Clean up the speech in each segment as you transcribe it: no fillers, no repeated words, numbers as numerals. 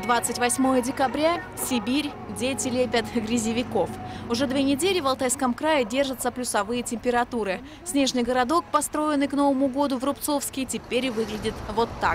28 декабря, Сибирь, дети лепят грязевиков. Уже 2 недели в Алтайском крае держатся плюсовые температуры. Снежный городок, построенный к Новому году в Рубцовске, теперь выглядит вот так.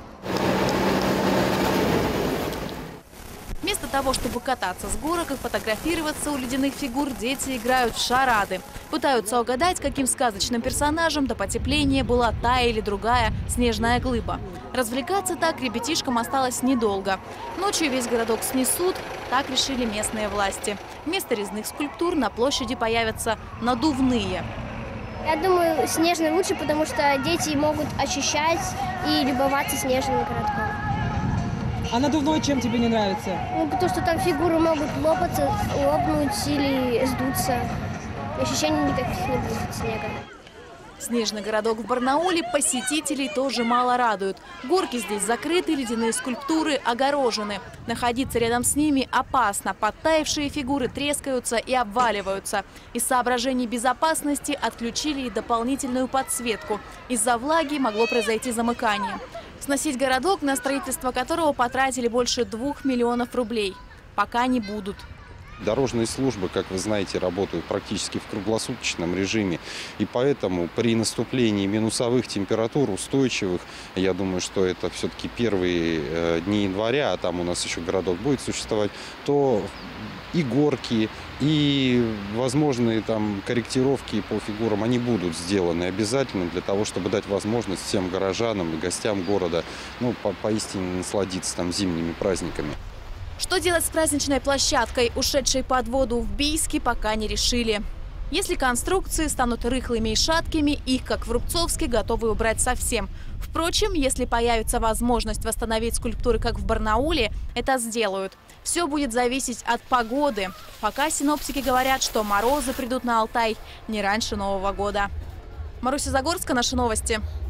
Вместо того, чтобы кататься с горок и фотографироваться у ледяных фигур, дети играют в шарады. Пытаются угадать, каким сказочным персонажем до потепления была та или другая снежная глыба. Развлекаться так ребятишкам осталось недолго. Ночью весь городок снесут, так решили местные власти. Вместо резных скульптур на площади появятся надувные. Я думаю, снежный лучше, потому что дети могут ощущать и любоваться снежным городком. А надувной чем тебе не нравится? Ну, потому что там фигуры могут лопаться, лопнуть или сдуться. Ощущений никаких не будет снега. Снежный городок в Барнауле посетителей тоже мало радует. Горки здесь закрыты, ледяные скульптуры огорожены. Находиться рядом с ними опасно. Подтаявшие фигуры трескаются и обваливаются. Из соображений безопасности отключили и дополнительную подсветку. Из-за влаги могло произойти замыкание. Сносить городок, на строительство которого потратили больше 2 миллионов рублей, пока не будут. Дорожные службы, как вы знаете, работают практически в круглосуточном режиме. И поэтому при наступлении минусовых температур устойчивых, я думаю, что это все-таки первые дни января, а там у нас еще городок будет существовать, то и горки, и возможные там корректировки по фигурам, они будут сделаны обязательно для того, чтобы дать возможность всем горожанам и гостям города поистине насладиться там зимними праздниками. Что делать с праздничной площадкой, ушедшей под воду в Бийске, пока не решили. Если конструкции станут рыхлыми и шаткими, их, как в Рубцовске, готовы убрать совсем. Впрочем, если появится возможность восстановить скульптуры, как в Барнауле, это сделают. Все будет зависеть от погоды. Пока синоптики говорят, что морозы придут на Алтай не раньше Нового года. Маруся Загорская, наши новости.